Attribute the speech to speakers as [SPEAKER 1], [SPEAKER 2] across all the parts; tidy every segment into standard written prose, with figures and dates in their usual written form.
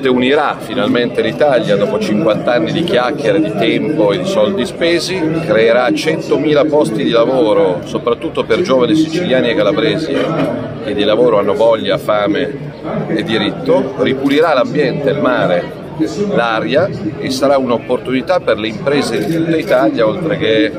[SPEAKER 1] ponte unirà finalmente l'Italia dopo 50 anni di chiacchiere, di tempo e di soldi spesi, creerà 100.000 posti di lavoro, soprattutto per giovani siciliani e calabresi che di lavoro hanno voglia, fame e diritto, ripulirà l'ambiente, il mare, l'aria e sarà un'opportunità per le imprese di tutta Italia, oltre che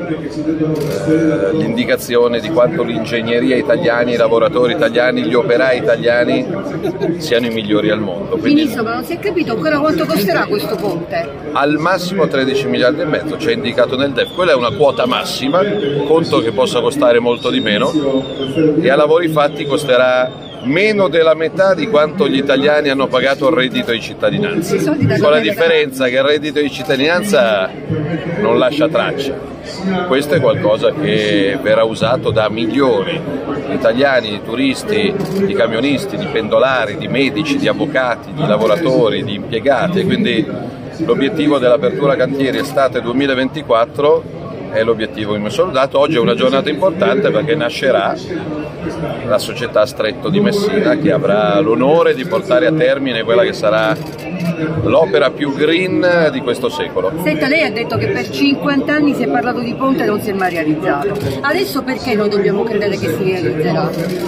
[SPEAKER 1] l'indicazione di quanto l'ingegneria italiana, i lavoratori italiani, gli operai italiani siano i migliori al mondo. Quindi,
[SPEAKER 2] Ministro, ma non si è capito ancora quanto costerà questo ponte?
[SPEAKER 1] Al massimo 13 miliardi e mezzo, c'è indicato nel DEF, quella è una quota massima, conto che possa costare molto di meno e a lavori fatti costerà meno della metà di quanto gli italiani hanno pagato il reddito di cittadinanza, con la differenza che il reddito di cittadinanza non lascia traccia. Questo è qualcosa che verrà usato da milioni di italiani, di turisti, di camionisti, di pendolari, di medici, di avvocati, di lavoratori, di impiegati, e quindi l'obiettivo dell'apertura cantieri estate 2024 è l'obiettivo che mi sono dato. Oggi è una giornata importante perché nascerà la società Stretto di Messina, che avrà l'onore di portare a termine quella che sarà l'opera più green di questo secolo.
[SPEAKER 2] Senta, lei ha detto che per 50 anni si è parlato di ponte e non si è mai realizzato. Adesso perché noi dobbiamo credere che si realizzerà?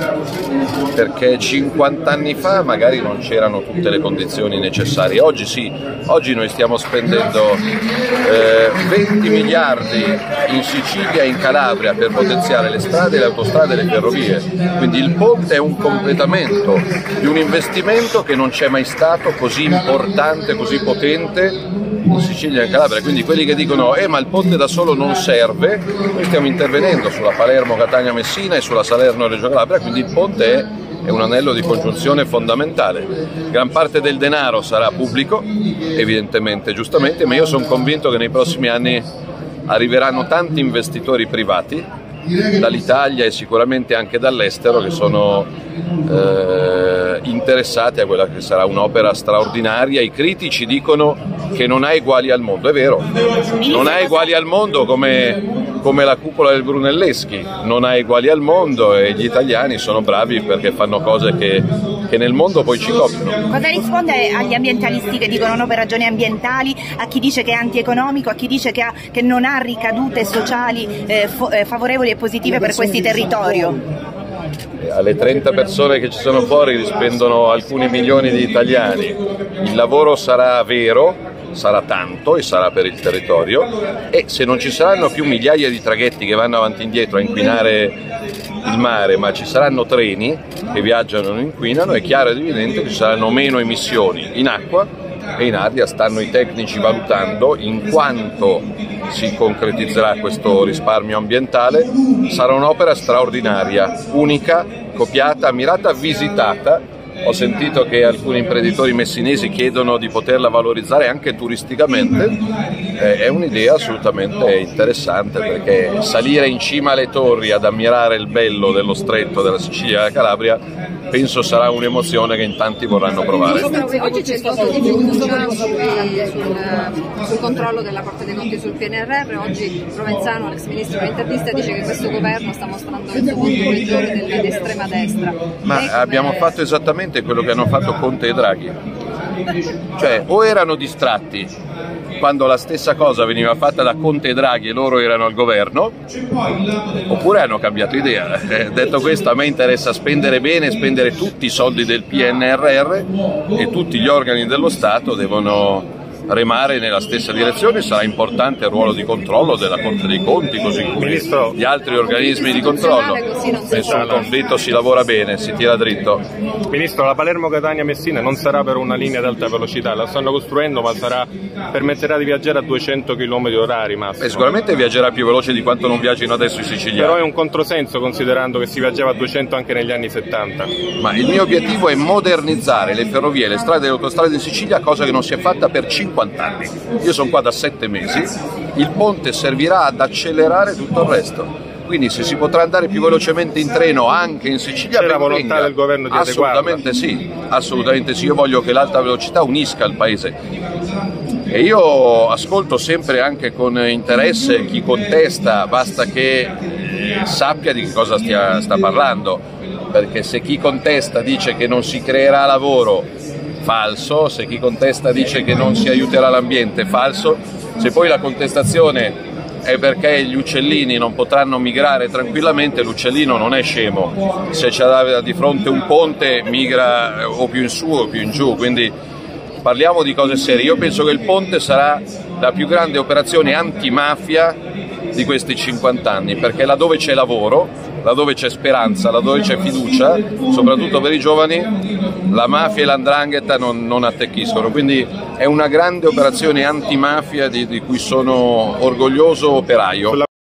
[SPEAKER 1] Perché 50 anni fa magari non c'erano tutte le condizioni necessarie. Oggi sì, oggi noi stiamo spendendo 20 miliardi in Sicilia e in Calabria per potenziare le strade, le autostrade e le ferrovie. Quindi il ponte è un completamento di un investimento che non c'è mai stato così importante, così potente in Sicilia e in Calabria. Quindi quelli che dicono ma il ponte da solo non serve, noi stiamo intervenendo sulla Palermo-Catania-Messina e sulla Salerno-Reggio Calabria, quindi il ponte è un anello di congiunzione fondamentale. Gran parte del denaro sarà pubblico, evidentemente, giustamente, ma io sono convinto che nei prossimi anni arriveranno tanti investitori privati dall'Italia e sicuramente anche dall'estero che sono interessati a quella che sarà un'opera straordinaria. I critici dicono che non ha eguali al mondo, è vero, non ha eguali al mondo come la cupola del Brunelleschi, non ha eguali al mondo, e gli italiani sono bravi perché fanno cose che nel mondo poi ci copiano.
[SPEAKER 3] Cosa risponde agli ambientalisti che dicono no per ragioni ambientali, a chi dice che è antieconomico, a chi dice che non ha ricadute sociali favorevoli e positive per questi territori?
[SPEAKER 1] Alle 30 persone che ci sono fuori rispondono alcuni milioni di italiani. Il lavoro sarà vero, sarà tanto e sarà per il territorio, e se non ci saranno più migliaia di traghetti che vanno avanti e indietro a inquinare il mare, ma ci saranno treni che viaggiano e non inquinano, è chiaro ed evidente che ci saranno meno emissioni in acqua e in aria. Stanno i tecnici valutando in quanto si concretizzerà questo risparmio ambientale. Sarà un'opera straordinaria, unica, copiata, ammirata, visitata. Ho sentito che alcuni imprenditori messinesi chiedono di poterla valorizzare anche turisticamente. È un'idea assolutamente interessante, perché salire in cima alle torri ad ammirare il bello dello stretto della Sicilia e della Calabria penso sarà un'emozione che in tanti vorranno provare.
[SPEAKER 4] Oggi c'è stato un sul controllo della Corte dei Conti sul PNRR. Oggi Provenzano, l'ex ministro, in un'intervista dice che questo governo sta mostrando il suo punto peggiore dell'estrema destra.
[SPEAKER 1] Ma abbiamo fatto esattamente quello che hanno fatto Conte e Draghi, cioè o erano distratti quando la stessa cosa veniva fatta da Conte e Draghi e loro erano al governo, oppure hanno cambiato idea. Detto questo, a me interessa spendere bene, spendere tutti i soldi del PNRR, e tutti gli organi dello Stato devono remare nella stessa direzione. Sarà importante il ruolo di controllo della Corte dei Conti, così come gli altri organismi di controllo. Nessun conflitto, si lavora bene, si tira dritto.
[SPEAKER 5] Ministro, la Palermo-Catania-Messina non sarà per una linea ad alta velocità, la stanno costruendo, ma permetterà di viaggiare a 200 km/h massimo.
[SPEAKER 1] Sicuramente viaggerà più veloce di quanto non viaggino adesso i siciliani.
[SPEAKER 5] Però è un controsenso, considerando che si viaggiava a 200 anche negli anni 70.
[SPEAKER 1] Ma il mio obiettivo è modernizzare le ferrovie, le strade e le autostrade in Sicilia, cosa che non si è fatta per 50 anni. Io sono qua da 7 mesi, il ponte servirà ad accelerare tutto il resto. Quindi se si potrà andare più velocemente in treno anche in Sicilia,
[SPEAKER 5] c'è la volontà del governo di
[SPEAKER 1] assolutamente sì, assolutamente sì. Io voglio che l'alta velocità unisca il paese, e io ascolto sempre anche con interesse chi contesta, basta che sappia di che cosa sta parlando, perché se chi contesta dice che non si creerà lavoro falso, se chi contesta dice che non si aiuterà l'ambiente, falso, se poi la contestazione è perché gli uccellini non potranno migrare tranquillamente, l'uccellino non è scemo, se c'è di fronte un ponte migra o più in su o più in giù, quindi parliamo di cose serie. Io penso che il ponte sarà la più grande operazione antimafia di questi 50 anni, perché laddove c'è lavoro, laddove c'è speranza, laddove c'è fiducia, soprattutto per i giovani, la mafia e l''ndrangheta non attecchiscono, quindi è una grande operazione antimafia di cui sono orgoglioso operaio.